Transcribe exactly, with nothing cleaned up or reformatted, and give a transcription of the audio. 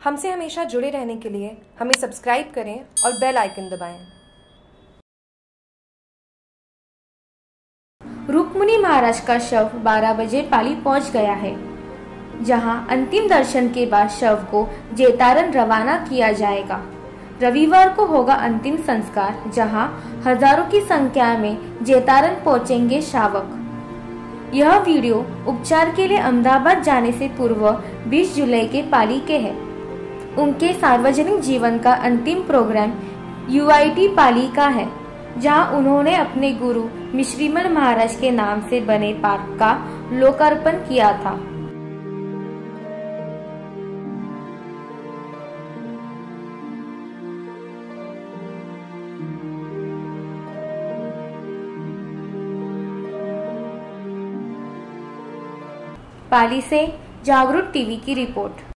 हमसे हमेशा जुड़े रहने के लिए हमें सब्सक्राइब करें और बेल आइकन दबाएं। रुक्मिणी महाराज का शव बारह बजे पाली पहुंच गया है, जहां अंतिम दर्शन के बाद शव को जेतारन रवाना किया जाएगा। रविवार को होगा अंतिम संस्कार, जहां हजारों की संख्या में जेतारन पहुंचेंगे शावक। यह वीडियो उपचार के लिए अहमदाबाद जाने से पूर्व बीस जुलाई के पाली के है। उनके सार्वजनिक जीवन का अंतिम प्रोग्राम यूआईटी पाली का है, जहां उन्होंने अपने गुरु मिश्रीमल महाराज के नाम से बने पार्क का लोकार्पण किया था। पाली से जागरूक टीवी की रिपोर्ट।